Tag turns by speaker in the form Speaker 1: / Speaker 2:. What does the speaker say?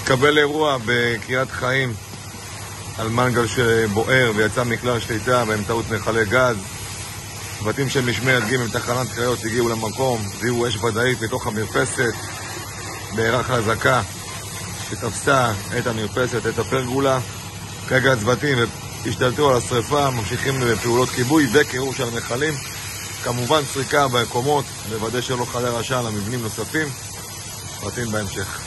Speaker 1: התקבל אירוע בקריית חיים על מנגל שבוער ויצא מכלל שליטה באמצעות מכלי גז. צוותים של משמרת ג' תחנת קריות הגיעו למקום, זיהו אש ודאית בתוך המרפסת, בעירה חזקה שתפסה את המרפסת, את הפרגולה. כרגע הצוותים השתלטו על השריפה, ממשיכים בפעולות כיבוי וקירור של המכלים, כמובן סריקה במקומות, לוודא שלא חדר עשן למבנים נוספים. פרטים בהמשך.